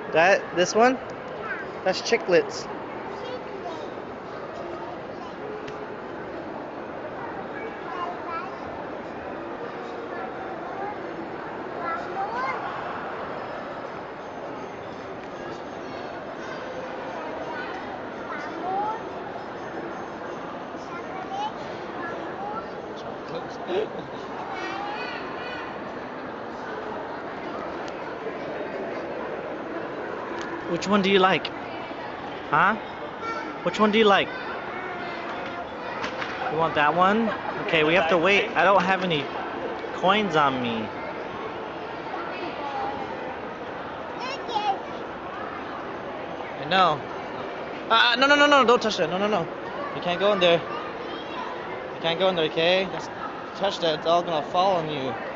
This one? That's chiclets. Which one do you like? Huh? Which one do you like? You want that one? Okay, we have to wait. I don't have any coins on me. I know. No, no, no, no, don't touch that. No, no, no. You can't go in there. You can't go in there, okay? Just touch that. It's all gonna fall on you.